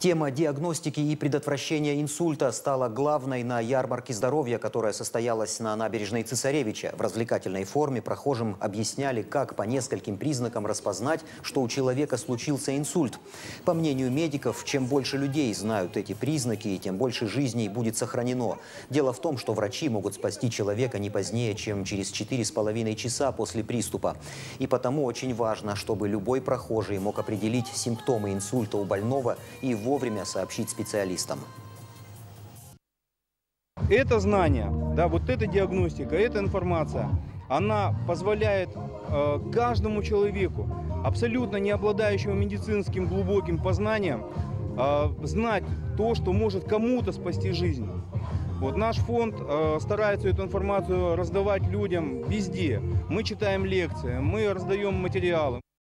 Тема диагностики и предотвращения инсульта стала главной на ярмарке здоровья, которая состоялась на набережной Цесаревича. В развлекательной форме прохожим объясняли, как по нескольким признакам распознать, что у человека случился инсульт. По мнению медиков, чем больше людей знают эти признаки, тем больше жизней будет сохранено. Дело в том, что врачи могут спасти человека не позднее, чем через 4,5 часа после приступа. И потому очень важно, чтобы любой прохожий мог определить симптомы инсульта у больного и вовремя сообщить специалистам. Это знание, да, вот эта диагностика, эта информация, она позволяет каждому человеку, абсолютно не обладающему медицинским глубоким познанием, знать то, что может кому-то спасти жизнь. Вот наш фонд старается эту информацию раздавать людям везде. Мы читаем лекции, мы раздаем материалы.